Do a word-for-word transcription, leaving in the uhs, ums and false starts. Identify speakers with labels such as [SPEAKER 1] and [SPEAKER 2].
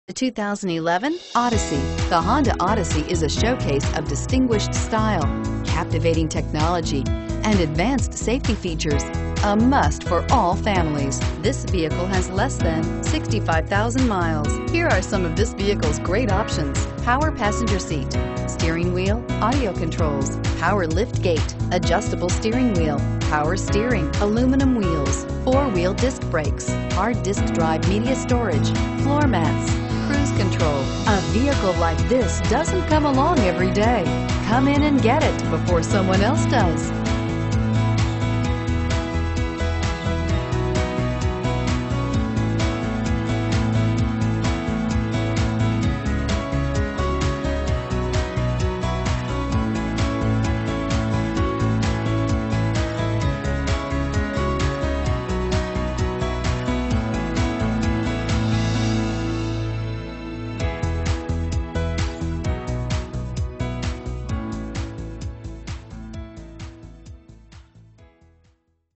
[SPEAKER 1] The two thousand eleven Odyssey. The Honda Odyssey is a showcase of distinguished style, captivating technology, and advanced safety features. A must for all families. This vehicle has less than sixty-five thousand miles. Here are some of this vehicle's great options: power passenger seat, steering wheel audio controls, power lift gate, adjustable steering wheel, power steering, aluminum wheels, four-wheel disc brakes, hard disk drive media storage, floor mats, cruise control. A vehicle like this doesn't come along every day. Come in and get it before someone else does.